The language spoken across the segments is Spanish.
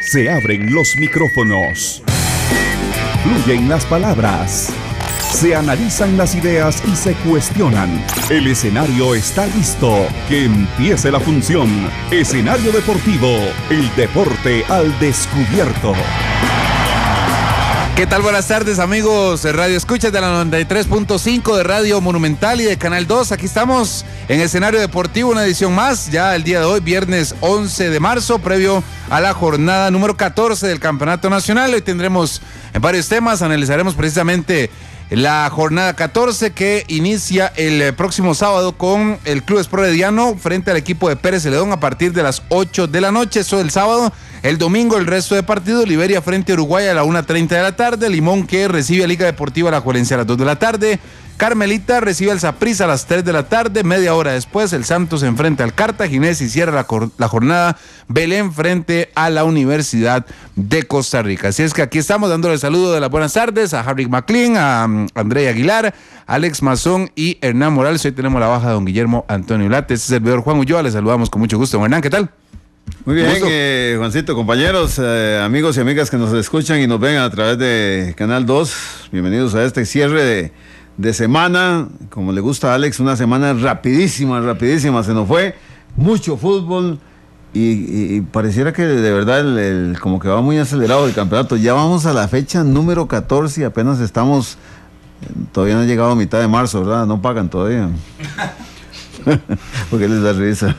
Se abren los micrófonos. Fluyen las palabras. Se analizan las ideas y se cuestionan. El escenario está listo. Que empiece la función. Escenario deportivo. El deporte al descubierto. ¿Qué tal? Buenas tardes, amigos Radio Escuchas de la 93.5 de Radio Monumental y de Canal 2. Aquí estamos en Escenario Deportivo, una edición más, ya el día de hoy, viernes 11 de marzo, previo a la jornada número 14 del Campeonato Nacional. Hoy tendremos varios temas, analizaremos precisamente la jornada 14 que inicia el próximo sábado con el Club Sport Herediano frente al equipo de Pérez Celedón a partir de las 8 de la noche, eso el sábado. El domingo el resto de partidos: Liberia frente a Uruguay a la 1:30 de la tarde, Limón que recibe a Liga Deportiva Alajuelense a las 2 de la tarde, Carmelita recibe al Saprissa a las 3 de la tarde, media hora después el Santos se enfrenta al Cartaginés y cierra la jornada Belén frente a la Universidad de Costa Rica. Así es que aquí estamos dándole el saludo de las buenas tardes a Harry McLean, a André Aguilar, Alex Mazón y Hernán Morales. Hoy tenemos la baja de don Guillermo Antonio Late. Este servidor Juan Ulloa, les saludamos con mucho gusto. Hernán, ¿qué tal? Muy bien, Juancito, compañeros, amigos y amigas que nos escuchan y nos ven a través de Canal 2, bienvenidos a este cierre de semana. Como le gusta a Alex, una semana rapidísima, se nos fue, mucho fútbol y pareciera que de verdad como que va muy acelerado el campeonato. Ya vamos a la fecha número 14 y apenas estamos, todavía no ha llegado a mitad de marzo, ¿verdad? No pagan todavía. Porque les da risa.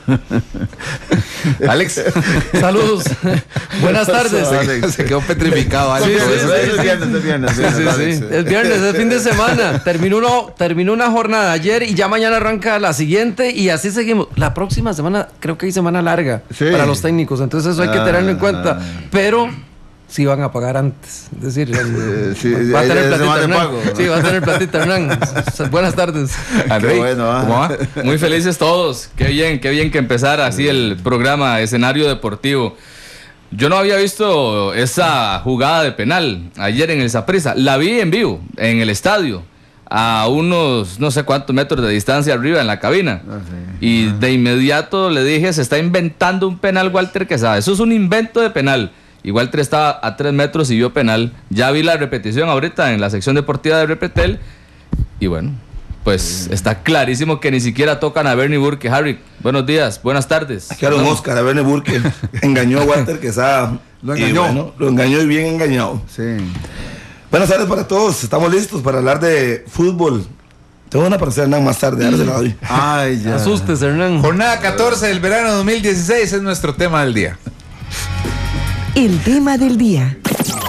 Alex, saludos. Buenas tardes. Se quedó petrificado, Alex. Es viernes. Es viernes, es fin de semana. Terminó una jornada ayer y ya mañana arranca la siguiente y así seguimos. La próxima semana creo que hay semana larga para los técnicos, entonces eso hay que tenerlo en cuenta. Pero sí van a pagar antes. Es decir, va a tener platita Hernán. Sí, va a tener platita Hernán. Buenas tardes. André, bueno, ¿cómo va? Muy felices todos. Qué bien que empezara así el programa Escenario Deportivo. Yo no había visto esa jugada de penal ayer en el Saprissa. La vi en vivo, en el estadio, a unos no sé cuántos metros de distancia arriba en la cabina. Y de inmediato le dije, se está inventando un penal Walter Quesada. Eso es un invento de penal. Y Walter estaba a 3 metros y vio penal. Ya vi la repetición ahorita en la sección deportiva de Repetel. Y bueno, pues está clarísimo que ni siquiera tocan a Bernie Burke. Harry, buenos días, buenas tardes. Aquí a don Oscar, a Bernie Burke. Engañó a Walter Quesada. Lo engañó. Bueno, lo engañó y bien engañado. Sí. Buenas tardes para todos. Estamos listos para hablar de fútbol. Tengo una para hacer Hernán más tarde. Ahora se la doy. Ay, ya. Asustes, Hernán. Jornada 14 del verano 2016 es nuestro tema del día. El tema del día.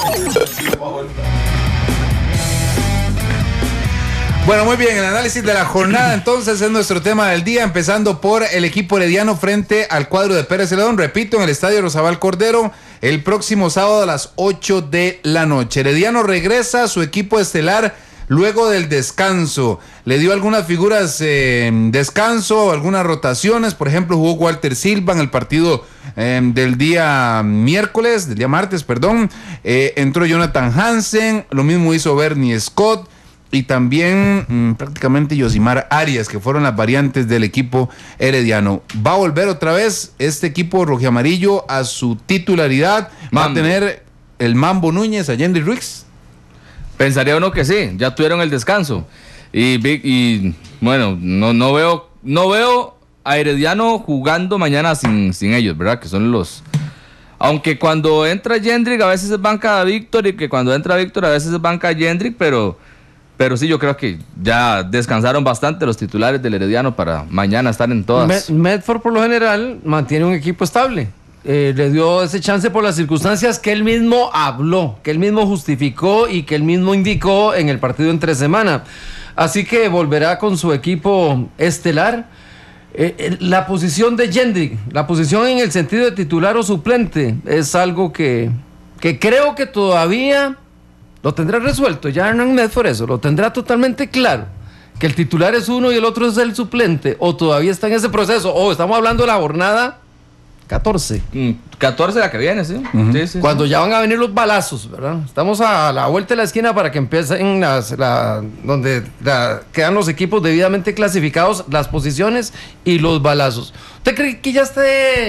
Bueno, muy bien, el análisis de la jornada entonces es nuestro tema del día, empezando por el equipo herediano frente al cuadro de Pérez Celedón, repito, en el Estadio Rosabal Cordero, el próximo sábado a las 8 de la noche. Herediano regresa a su equipo estelar luego del descanso. Le dio algunas figuras descanso, algunas rotaciones. Por ejemplo, jugó Walter Silva en el partido del día martes. Entró Jonathan Hansen, lo mismo hizo Bernie Scott y también prácticamente Yosimar Arias, que fueron las variantes del equipo herediano. Va a volver otra vez este equipo rojiamarillo a su titularidad. Va a tener el Mambo Núñez, a Yendry Ruiz. Pensaría uno que sí, ya tuvieron el descanso. Y bueno, no veo a Herediano jugando mañana sin ellos, ¿verdad? Que son los... Aunque cuando entra Jendrik a veces es banca a Víctor y que cuando entra Víctor a veces es banca a Jendrik, pero sí, yo creo que ya descansaron bastante los titulares del Herediano para mañana estar en todas. Medford por lo general mantiene un equipo estable. Le dio ese chance por las circunstancias que él mismo habló, que él mismo justificó y que él mismo indicó en el partido entre semana. Así que volverá con su equipo estelar. La posición de Jendrik, la posición en el sentido de titular o suplente, es algo que creo que todavía lo tendrá resuelto. Ya Hernán Medford eso, lo tendrá totalmente claro. Que el titular es uno y el otro es el suplente, o todavía está en ese proceso, o estamos hablando de la jornada 14. 14 la que viene, ¿sí? Uh-huh. Sí. Cuando ya van a venir los balazos, ¿verdad? Estamos a la vuelta de la esquina para que empiecen donde quedan los equipos debidamente clasificados, las posiciones y los balazos. ¿Usted cree que ya esté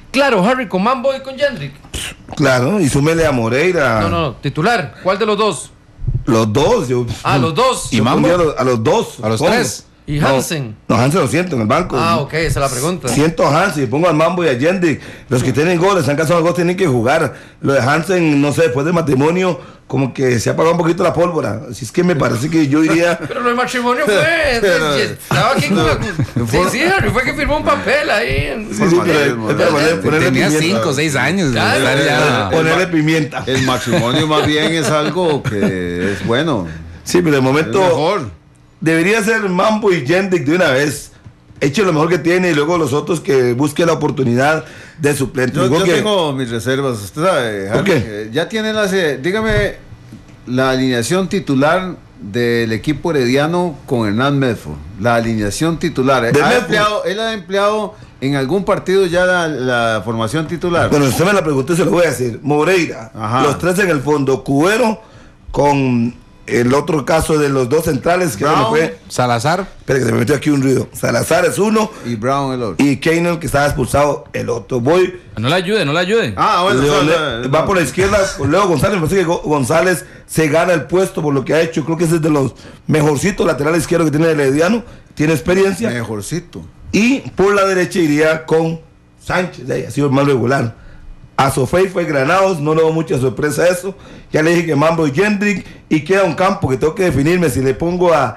Claro, Harry, con Mambo y con Jendrik. Claro, y súmele a Moreira. No, titular. ¿Cuál de los dos? Los dos. Los dos. ¿Y Mambo? A los dos. A los pongo. tres. ¿Y Hansen? No, Hansen lo siento en el banco. Ok, esa es la pregunta. Siento a Hansen y pongo al Mambo y a Jendrik. Los que tienen goles, se han casado goles, tienen que jugar. Lo de Hansen, no sé, después del matrimonio, como que se ha apagado un poquito la pólvora. Así es que me parece que yo diría. Pero lo del matrimonio fue. Estaba aquí con sí, Harry, fue que firmó un papel ahí. Sí, pero ponerle Tenía pimienta. 5 o 6 años. Claro, ¿Verdad? Ya. Ponerle pimienta. El matrimonio más bien es algo que es bueno. Sí, pero de Es momento mejor. debería ser Mambo y Jendrik de una vez. Eche lo mejor que tiene y luego los otros que busquen la oportunidad de suplente. Yo tengo mis reservas. Usted sabe, Harry, qué? ya tiene dígame la alineación titular del equipo herediano con Hernán Medford. La alineación titular. Él ha empleado en algún partido ya la formación titular. Bueno, usted me la preguntó y se lo voy a decir. Moreira, Ajá. los tres en el fondo. Cubero con el otro caso de los dos centrales que Brown. no fue. Salazar. Espera que se me metió aquí un ruido. Salazar es uno Y Brown el otro. y Keinel que estaba expulsado el otro. Voy. No le ayude. Ah, bueno. Va por la izquierda, Leo González. Me parece que González se gana el puesto por lo que ha hecho. Creo que ese es de los mejorcitos laterales izquierdos que tiene el Herediano. Tiene experiencia. Mejorcito. Y por la derecha iría con Sánchez. De ahí, ha sido el más regular. A Sofei fue Granados. No le doy mucha sorpresa eso. Ya le dije que Mambo y Jendrik. Y queda un campo que tengo que definirme. Si le pongo a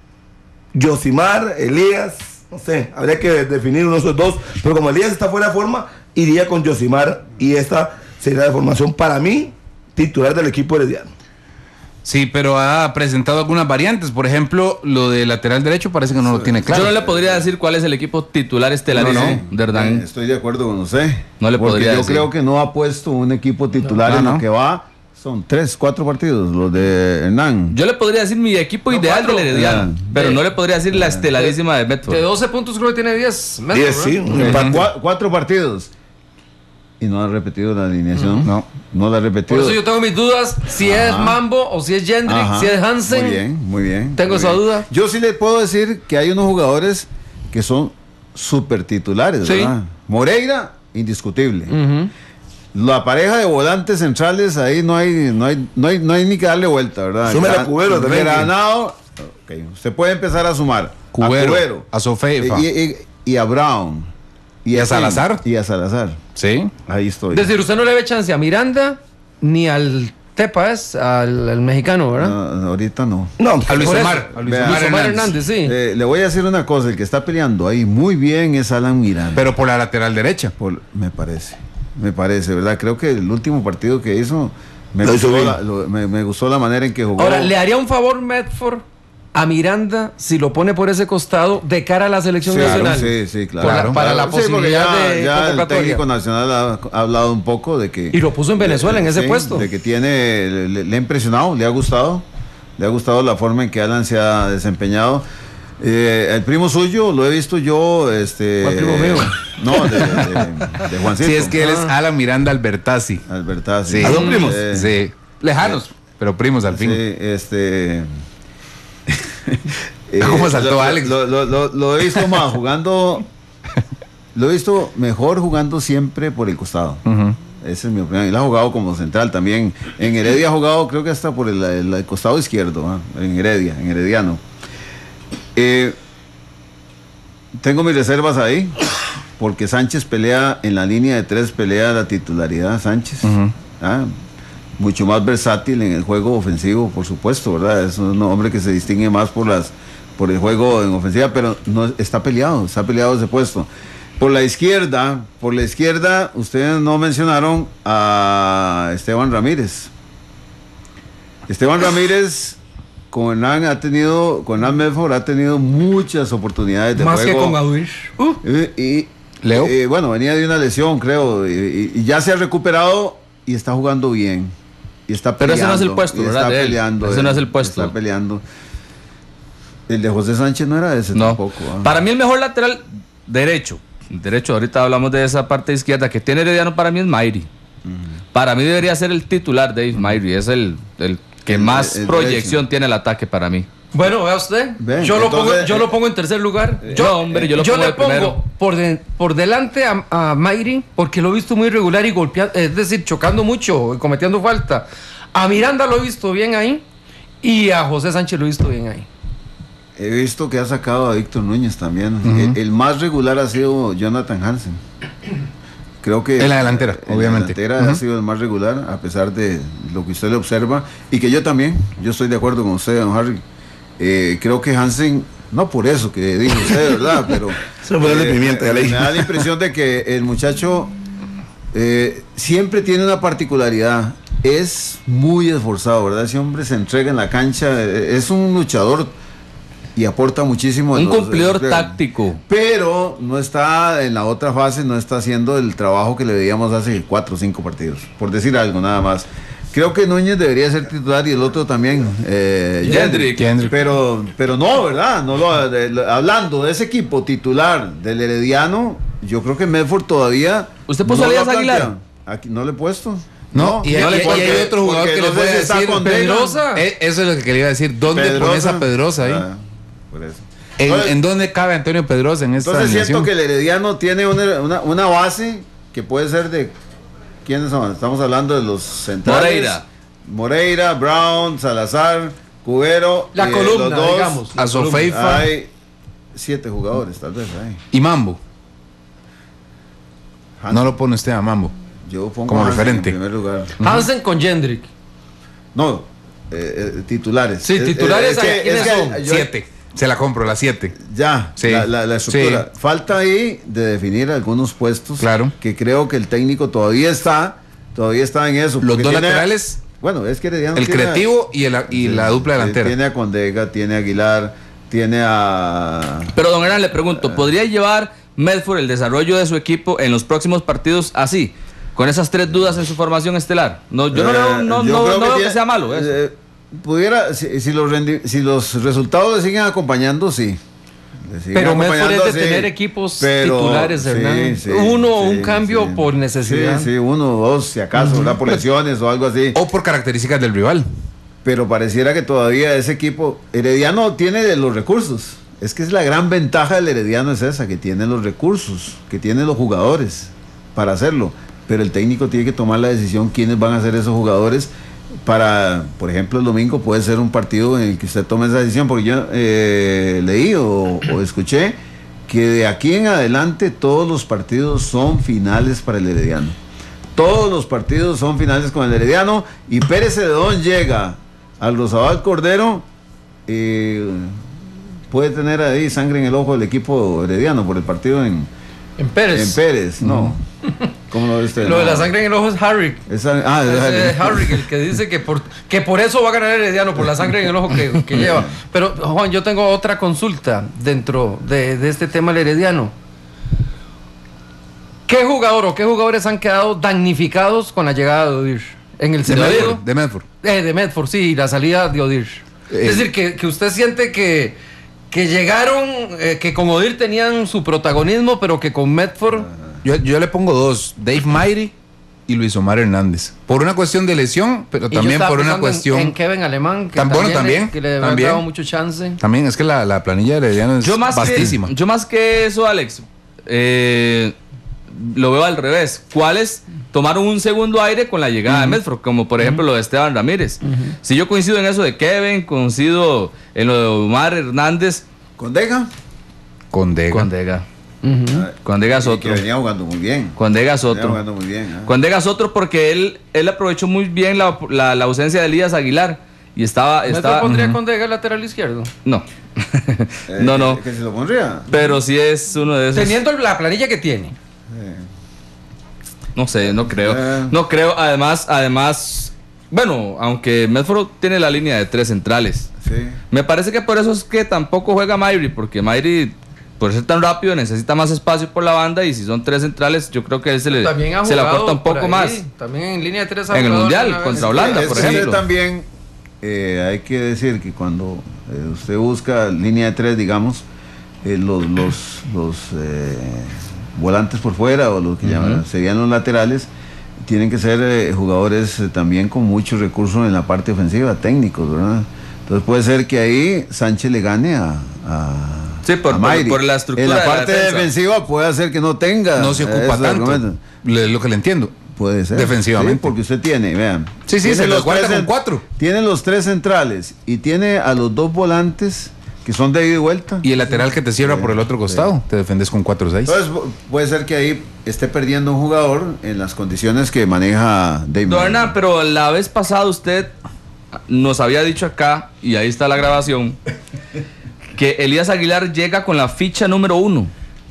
Yosimar, Elías. No sé, habría que definir uno de esos dos. Pero como Elías está fuera de forma, iría con Yosimar. Y esta sería la formación para mí titular del equipo herediano. Sí, pero ha presentado algunas variantes. Por ejemplo, lo de lateral derecho parece que no lo tiene claro. Yo no le podría decir cuál es el equipo titular estelarísimo de Hernán. Estoy de acuerdo con usted. No le porque podría yo decir. creo que no ha puesto un equipo titular en lo que va. Son 3, 4 partidos los de Hernán. Yo le podría decir mi equipo ideal del Herediano, pero no le podría decir la estelarísima de Medford. De 12 puntos creo que tiene 10. 10, sí. un empate. 4 partidos. Y no ha repetido la alineación. No la ha Por repetido. eso yo tengo mis dudas si es Mambo o si es Jendrik, Ajá. si es Hansen. Muy bien, muy bien. Tengo muy esa bien. duda. Yo sí le puedo decir que hay unos jugadores que son súper titulares, Sí. ¿verdad? Moreira, indiscutible. Ujú. La pareja de volantes centrales, ahí no hay ni que darle vuelta, ¿verdad? Súmele a Cubero también. Granado, ok, usted puede empezar a sumar. Cubero, a Sofeifa. Y a Brown. ¿Y a Salazar? Y a Salazar. Sí. Ahí estoy. Es decir, usted no le ve chance a Miranda ni al Tepas, al mexicano, ¿verdad? No, ahorita no. No, A Luis Por eso. Omar. A Luis Vea. Omar Luis Omar Hernández. Hernández, sí. Le voy a decir una cosa, el que está peleando ahí muy bien es Alan Miranda. Pero por la lateral derecha. Me parece, ¿verdad? Creo que el último partido que hizo me Lo hizo gustó, bien. me gustó la manera en que jugó. Ahora, ¿le haría un favor Medford a Miranda si lo pone por ese costado de cara a la selección nacional? Sí, claro. Para la porque posibilidad de ya el convocatoria. técnico nacional ha hablado un poco de que... Y lo puso en Venezuela, en ese sí, puesto. De que le ha impresionado, le ha gustado la forma en que Alan se ha desempeñado. El primo suyo, lo he visto yo, ¿Cuál primo mío? No, de Juancito. Sí, es que él es Alan Miranda Albertazzi. Albertazzi. Sí. ¿A dos primos? Sí. Lejanos, pero primos al fin. Sí, ¿Cómo saltó Alex? Lo he visto más jugando. Lo he visto mejor jugando siempre por el costado. Ujú. Esa es mi opinión. Él ha jugado como central también. En Heredia ha jugado, creo que hasta por el costado izquierdo, en Herediano. Tengo mis reservas ahí, porque Sánchez pelea en la línea de 3, pelea la titularidad. Sánchez. Mucho más versátil en el juego ofensivo, por supuesto, ¿verdad? Es un hombre que se distingue más por el juego en ofensiva, pero no está peleado ese puesto. Por la izquierda, ustedes no mencionaron a Esteban Ramírez. Esteban Ramírez con Hernán Medford ha tenido muchas oportunidades de Más juego. que con Aduir. Leo. Bueno, venía de una lesión, creo, y ya se ha recuperado y está jugando bien. Y está Pero peleando. ese no es el puesto, ¿verdad? Está De él. peleando. Ese no es el puesto. Está peleando. El de José Sánchez no era ese No. tampoco. Para mí el mejor lateral derecho, ahorita hablamos de esa parte izquierda que tiene Herediano, para mí es Mayri. Para mí debería ser el titular Dave Mayri, es el que más el proyección derecho. tiene el ataque para mí. Bueno, vea usted. Ven, yo entonces, lo pongo en tercer lugar. No, hombre, yo lo pongo le de primero. por delante a Mayri, porque lo he visto muy regular y golpeando, es decir, chocando mucho y cometiendo falta. A Miranda lo he visto bien ahí y a José Sánchez lo he visto bien ahí. He visto que ha sacado a Víctor Núñez también. El más regular ha sido Jonathan Hansen. Creo que en la delantera, obviamente. En la delantera ha sido el más regular, a pesar de lo que usted le observa. Y que yo estoy de acuerdo con usted, don Harry. Creo que Hansen, no por eso que dijo usted, ¿verdad? Pero Se fue de pimienta, ya le dije. me da la impresión de que el muchacho siempre tiene una particularidad. Es muy esforzado, ¿verdad? Ese hombre se entrega en la cancha, es un luchador y aporta muchísimo. Un cumplidor táctico. Pero no está en la otra fase, no está haciendo el trabajo que le veíamos hace 4 o 5 partidos, por decir algo nada más. Creo que Núñez debería ser titular y el otro también, Jendrik. Pero no, ¿verdad? Hablando de ese equipo titular del Herediano, yo creo que Medford todavía... ¿Usted puso no a Elías lo ha Aguilar? planteado. Aquí no le he puesto. No, y hay otro jugador que le no sé puede si está decir con Pedrosa. Eso es lo que quería decir. ¿Dónde pones a Pedrosa ahí? Por eso. ¿En dónde cabe Antonio Pedrosa en esta Entonces siento alineación? que el Herediano tiene una base que puede ser de... ¿Quiénes son? Estamos hablando de los centrales. Moreira, Brown, Salazar, Cubero. La columna, los dos, digamos. A Sofeifa hay 7 jugadores, tal vez. Ahí. y Mambo. Hansen. No lo pone usted a Mambo. Yo pongo como Hansen referente. en primer lugar. Hansen con Jendrik. No, titulares. Sí, titulares. ¿Quiénes son? 7. Se la compro, la 7. Ya, Sí. la estructura. Sí. Falta ahí de definir algunos puestos. Claro. Que creo que el técnico todavía está en eso. Los porque dos tiene- laterales, Bueno, es que Herediano el tiene creativo y la dupla delantera. Tiene a Condega, tiene a Aguilar, tiene a... Pero don Hernán, le pregunto, ¿podría llevar Medford el desarrollo de su equipo en los próximos partidos así? Con esas 3 dudas en su formación estelar. No, yo no veo que sea malo eso. Pudiera, si los resultados le siguen acompañando, sí. Le siguen Pero Medford acompañando, es de sí. tener equipos Pero, titulares, sí, Hernán. sí, Un sí, cambio sí. por necesidad. Sí, 1 o 2, si acaso, ¿verdad? Por lesiones o algo así. O por características del rival. Pero pareciera que todavía ese equipo Herediano tiene de los recursos. Es que es la gran ventaja del Herediano, es esa, que tiene los recursos, que tiene los jugadores para hacerlo. Pero el técnico tiene que tomar la decisión quiénes van a ser esos jugadores para, por ejemplo, el domingo puede ser un partido en el que usted tome esa decisión, porque yo leí o escuché que de aquí en adelante todos los partidos son finales para el Herediano. Todos los partidos son finales con el Herediano y Pérez Celedón llega al Rosabal Cordero, puede tener ahí sangre en el ojo del equipo herediano por el partido en Pérez, no. ¿Cómo lo ve usted? Lo de No. la sangre en el ojo es Harry. Es Es Harry el que dice que por eso va a ganar Herediano, por la sangre en el ojo que lleva. Pero, Juan, yo tengo otra consulta dentro de este tema del Herediano. ¿Qué jugador o qué jugadores han quedado damnificados con la llegada de Odir? En el sentido De Medford. de Medford, sí, la salida de Odir. Es decir, que usted siente que llegaron, que con Odir tenían su protagonismo, pero que con Medford... Yo le pongo 2, Dave Mayri y Luis Omar Hernández. Por una cuestión de lesión, pero Y yo también estaba por una pensando cuestión... en Kevin Alemán, que También, que le había también. dado mucho chance. También es que la planilla de Herediano es vastísima. Yo más que eso, Alex, lo veo al revés. ¿Cuáles tomaron un segundo aire con la llegada de Medford? Como por ejemplo lo de Esteban Ramírez. Si yo coincido en eso de Kevin, coincido en lo de Omar Hernández. ¿Condega? Condega. Condega es otro. Que venía jugando muy bien. Condega es Venía otro. jugando muy bien. Condega es otro porque él aprovechó muy bien la ausencia de Elías Aguilar. Y estaba. ¿Medford pondría con Dega lateral izquierdo? No. No. Que se lo pondría. Pero sí es uno de esos. Teniendo la planilla que tiene. No sé, no creo. No creo. Además, bueno, aunque Medford tiene la línea de 3 centrales. Sí. Me parece que por eso es que tampoco juega Mayri, porque Mayri, por ser tan rápido, necesita más espacio por la banda. Y si son 3 centrales, yo creo que él se le acorta un poco más. También en línea de 3 En el Mundial, contra Holanda, por ejemplo. También hay que decir que cuando usted busca línea de 3, digamos, los volantes por fuera o lo que llaman, serían los laterales, tienen que ser jugadores también con muchos recursos en la parte ofensiva, técnicos, ¿verdad? Entonces puede ser que ahí Sánchez le gane a Sí, por la estructura. En la parte de la defensa defensiva puede hacer que no tenga. No se ocupa tanto. Lo que le entiendo. Puede ser. Defensivamente. Sí, porque usted tiene, vean. Sí, se los guarda con 4. Tiene los 3 centrales y tiene a los 2 volantes que son de ida y vuelta. Y el lateral que te cierra por el otro costado. Te defendes con 4-6. Entonces puede ser que ahí esté perdiendo un jugador en las condiciones que maneja David. Dorna, pero la vez pasada usted nos había dicho acá, y ahí está la grabación, que Elías Aguilar llega con la ficha número 1.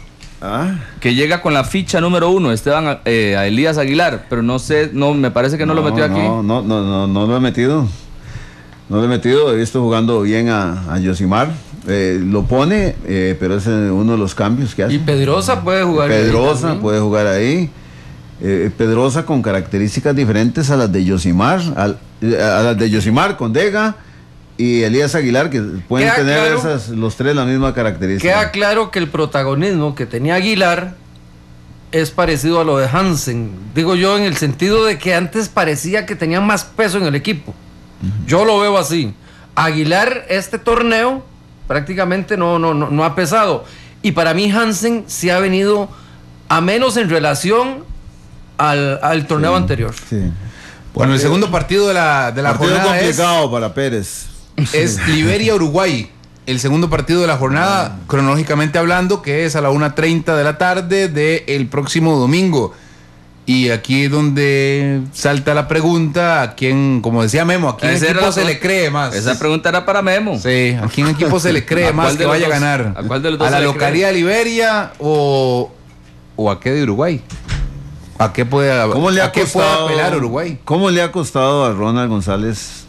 Que llega con la ficha número 1, Esteban, a Elías Aguilar, pero no sé, me parece que no lo metió aquí. No lo he metido. No lo he metido, he visto jugando bien a Yosimar. Lo pone, pero es uno de los cambios que hace. Y Pedrosa puede jugar Pedrosa puede jugar ahí. Pedrosa con características diferentes a las de Yosimar, a las de Yosimar con Dega y Elías Aguilar, que pueden Queda tener claro, los 3 la misma característica. Queda claro que el protagonismo que tenía Aguilar es parecido a lo de Hansen. Digo yo, en el sentido de que antes parecía que tenía más peso en el equipo. Yo lo veo así. Aguilar, este torneo prácticamente no ha pesado. Y para mí Hansen sí ha venido a menos en relación al torneo anterior. Sí. Bueno, el segundo partido de la jornada complicado para Pérez. Es Liberia-Uruguay. El segundo partido de la jornada, cronológicamente hablando, que es a la 1:30 de la tarde del próximo domingo. Y aquí es donde salta la pregunta, ¿a quién, como decía Memo, a quién equipo se le cree más? Esa pregunta era para Memo. Sí, ¿a quién equipo se le cree más que vaya a ganar? ¿A cuál de los dos ¿A la localidad de Liberia o a qué de Uruguay? ¿A qué puede apelar Uruguay? ¿Cómo le ha costado a Ronald González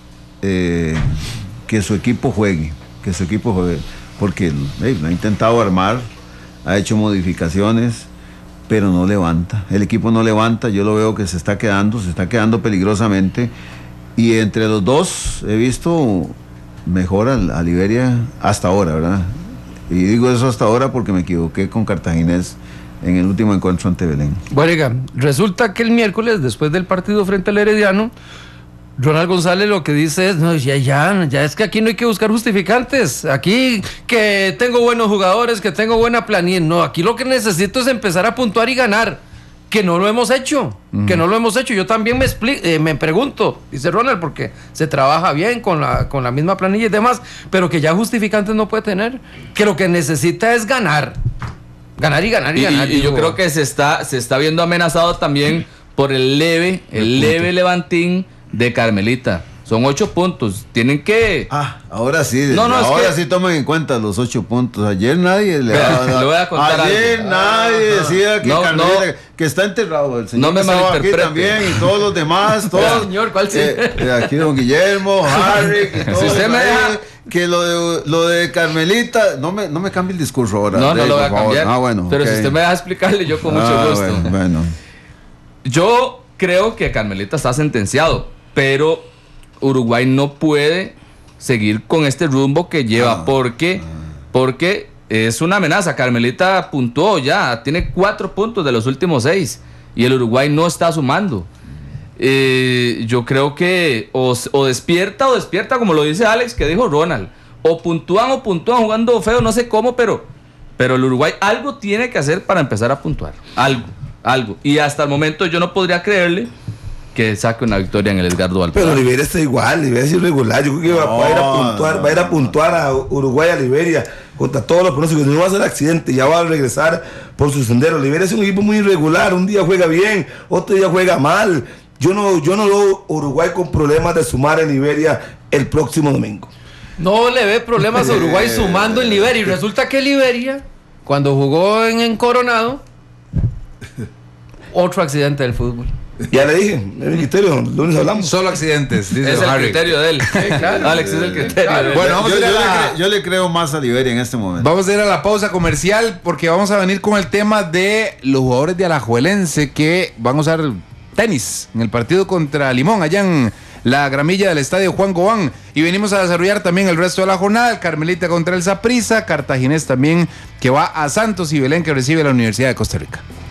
que su equipo juegue? Porque lo ha intentado armar, ha hecho modificaciones, pero no levanta. El equipo no levanta. Yo lo veo que se está quedando peligrosamente. Y entre los dos he visto mejor a Liberia hasta ahora, ¿verdad? Y digo eso hasta ahora porque me equivoqué con Cartaginés en el último encuentro ante Belén. Bueno, resulta que el miércoles, después del partido frente al Herediano, Ronald González lo que dice es, no, ya es que aquí no hay que buscar justificantes, aquí que tengo buenos jugadores, que tengo buena planilla, no, aquí lo que necesito es empezar a puntuar y ganar, que no lo hemos hecho, yo también me pregunto, dice Ronald, porque se trabaja bien con la misma planilla y demás, pero que ya justificantes no puede tener, que lo que necesita es ganar y ganar. Y yo creo que se está viendo amenazado también por el leve levantín de Carmelita. Son 8 puntos. Tienen que... ahora sí. Sí tomen en cuenta los 8 puntos. Ayer nadie le voy a contar ayer algo. Nadie decía que Carmelita, que está enterrado el señor. No me malinterprete. Aquí también y todos los demás. Todos, señor, ¿cuál sí? Aquí don Guillermo, Harry, y todos. Si usted me deja... Que lo de Carmelita, no me cambie el discurso ahora. No lo voy a cambiar. Bueno, pero si usted me deja explicarle, yo con mucho gusto. Bueno. Yo creo que Carmelita está sentenciado, pero Uruguay no puede seguir con este rumbo que lleva porque es una amenaza. Carmelita puntuó ya, tiene 4 puntos de los últimos 6 y el Uruguay no está sumando. Yo creo que o despierta como lo dice Alex, que dijo Ronald, o puntúan jugando feo, no sé cómo, pero el Uruguay algo tiene que hacer para empezar a puntuar, algo, y hasta el momento yo no podría creerle que saque una victoria en el Edgardo Alvarado. Pero Liberia está igual, Liberia es irregular. Yo creo que va a ir a puntuar a Uruguay, a Liberia, contra todos los pronósticos. No va a ser accidente, ya va a regresar por su sendero. Liberia es un equipo muy irregular, un día juega bien, otro día juega mal. Yo no veo Uruguay con problemas de sumar en Liberia el próximo domingo. No le ve problemas a Uruguay sumando en Liberia. Y resulta que Liberia, cuando jugó en Coronado, otro accidente del fútbol. Ya le dije, es mi criterio, lunes hablamos. Solo accidentes, dice es el criterio de él. Claro. Alex es el criterio de él. Bueno, yo le creo más a Liberia en este momento. Vamos a ir a la pausa comercial porque vamos a venir con el tema de los jugadores de Alajuelense que van a usar tenis en el partido contra Limón, allá en la gramilla del estadio Juan Gobán. Y venimos a desarrollar también el resto de la jornada. El Carmelita contra el Saprissa, Cartaginés también, que va a Santos, y Belén, que recibe la Universidad de Costa Rica.